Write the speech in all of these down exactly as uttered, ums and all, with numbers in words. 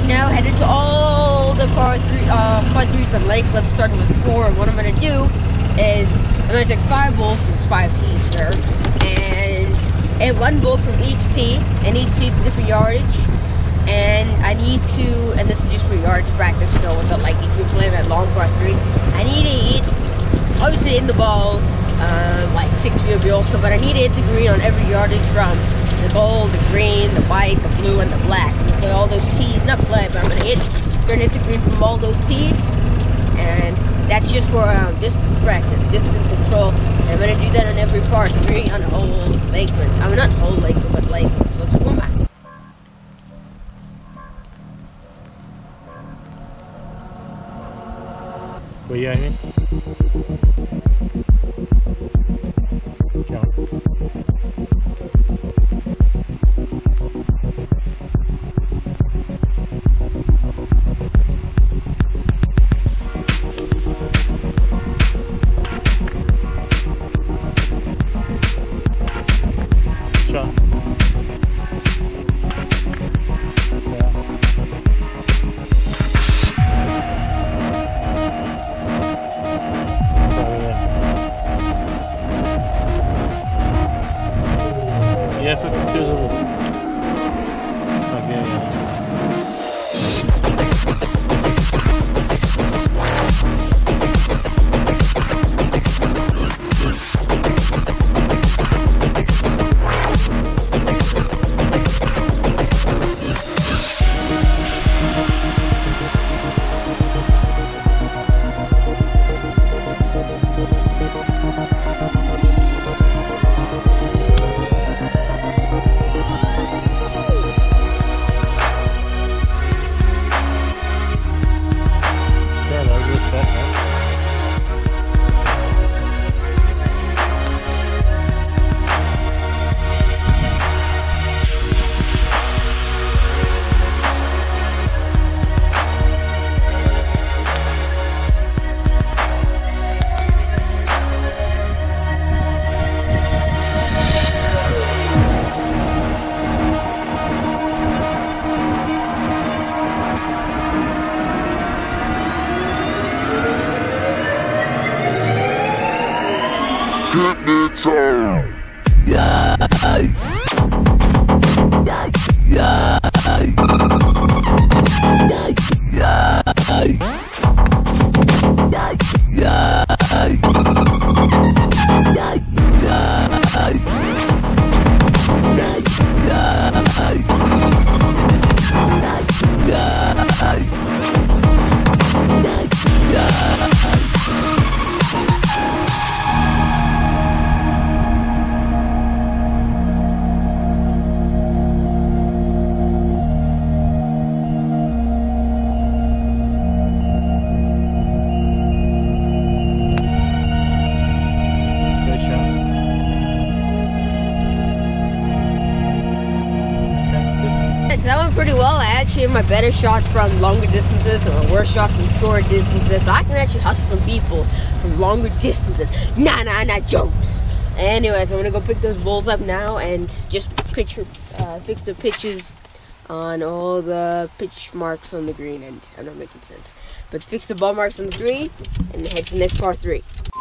now headed to all the par three, uh, par threes on Lake. Let's start with four. What I'm gonna do is I'm gonna take five balls. There's five tees here, and and one ball from each tee, and each tee's a different yardage. And I need to, and this is just for yardage practice, you know, with the, like if you're playing that long par three, I need to hit, obviously in the ball, uh, like six feet away also, but I need to hit the green on every yardage from the gold, the green, the white, the blue, and the black. And play all those tees, not play, but I'm gonna hit, turn hit the green from all those tees, and that's just for um, distance practice, distance control. And I'm gonna do that on every par three on the whole Lakeland. I mean, not whole Lakeland, but Lakeland. So it's format. What you having? Come. Sure. Ja, fifty-two is a little. Okay, yeah. That went pretty well. I actually have my better shots from longer distances and my worst shots from short distances. So I can actually hustle some people from longer distances. Nah, nah, nah, jokes. Anyways, I'm gonna go pick those balls up now and just picture, uh, fix the pitches on all the pitch marks on the green. And I'm not making sense, but fix the ball marks on the green and head to the next par three.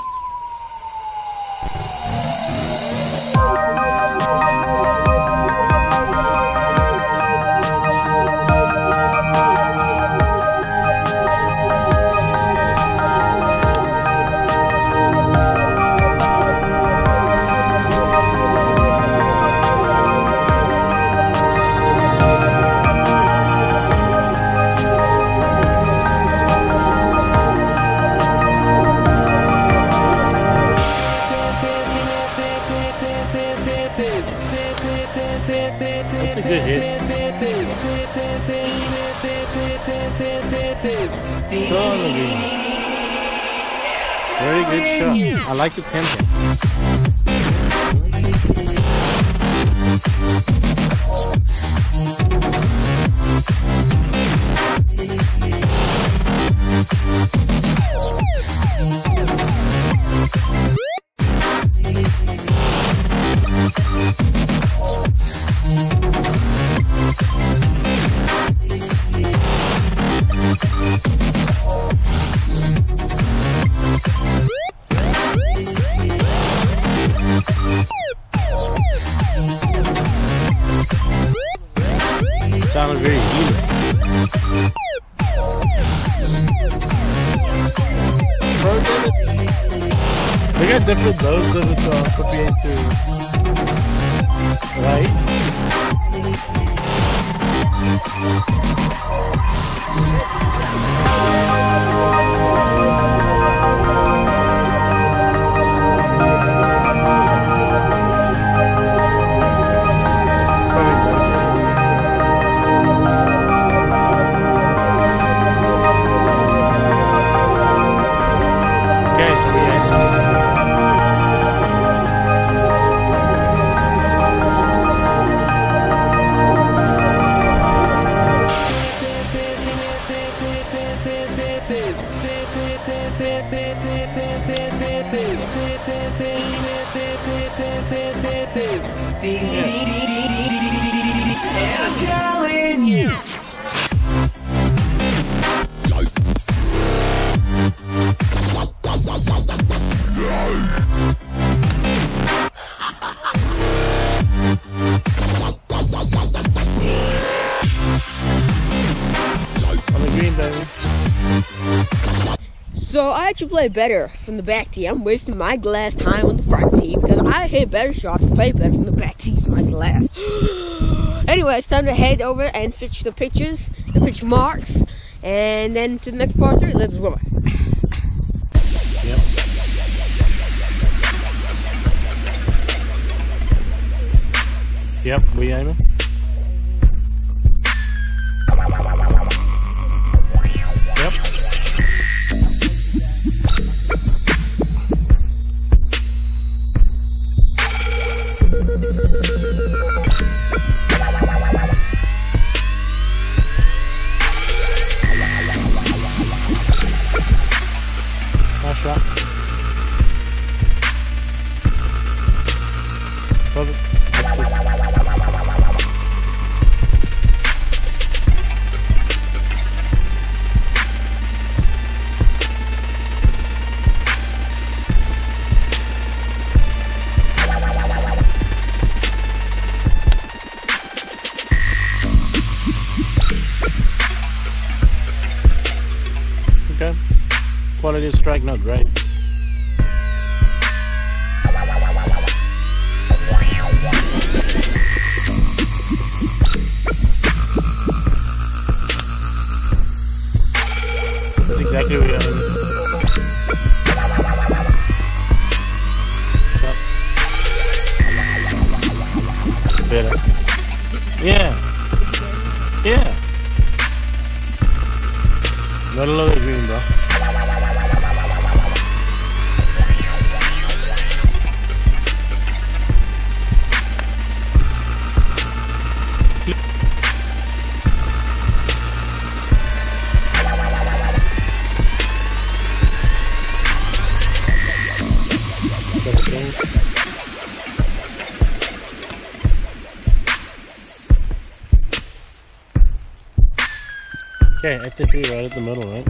That's a good hit. Totally. Very good shot. I like the tempo. sounded very even. Pro divots. They got different those divots are compared to, right? Okay, so we had I'm telling you. on the green, baby. So I actually play better from the back tee. I'm wasting my glass time on the front tee because I hit better shots, play better from the back tee to my glass. Anyway, it's time to head over and fix the pictures, the pitch marks, and then to the next par three. Let's go. Yep. Yep, we aiming. Yep. Nice shot. Perfect. Okay. Quality of strike not great. That's exactly what I mean. Yep. Better. Yeah. Yeah. Not a lot of green, bro. Okay, F T three right at the middle, right?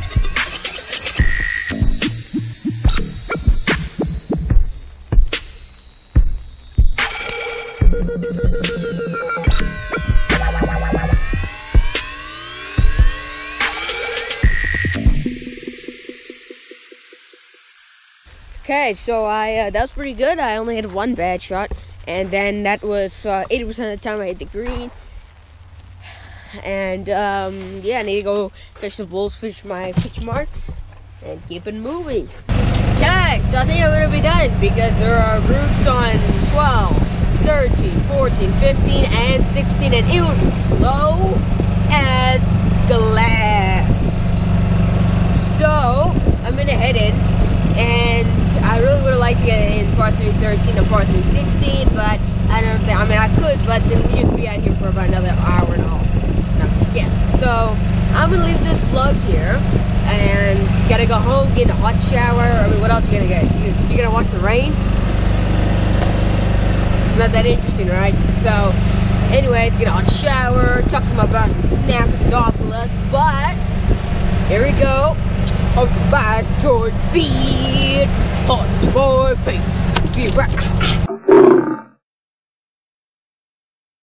Okay, so I uh, that was pretty good. I only had one bad shot, and then that was uh, eighty percent of the time I hit the green. And um, yeah, I need to go fish the bulls, fish my pitch marks, and keep it moving. Okay, so I think I'm gonna be done because there are routes on twelve, thirteen, fourteen, fifteen, and sixteen, and it would be slow as glass. So I'm gonna head in, and I really would have liked to get in par three thirteen and par three sixteen, but I don't think. I mean, I could, but then we'd just be out here for about another hour and a half. Yeah, so I'm gonna leave this vlog here and gotta go home, get a hot shower. I mean, what else you gonna get? You, you gonna watch the rain? It's not that interesting, right? So, anyways, get a hot shower, talk to my boss and snap with Douglas. But here we go. Hope you guys enjoyed the feed. Hot boy, peace. Be right.